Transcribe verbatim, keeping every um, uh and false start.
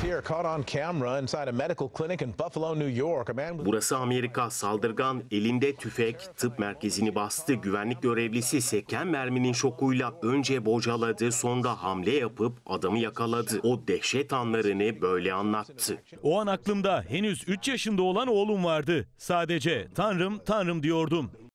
Burası Amerika. Saldırgan elinde tüfek tıp merkezini bastı. Güvenlik görevlisi seken merminin şokuyla önce bocaladı, sonra hamle yapıp adamı yakaladı. O dehşet anlarını böyle anlattı. O an aklımda henüz üç yaşında olan oğlum vardı. Sadece Tanrım, Tanrım diyordum.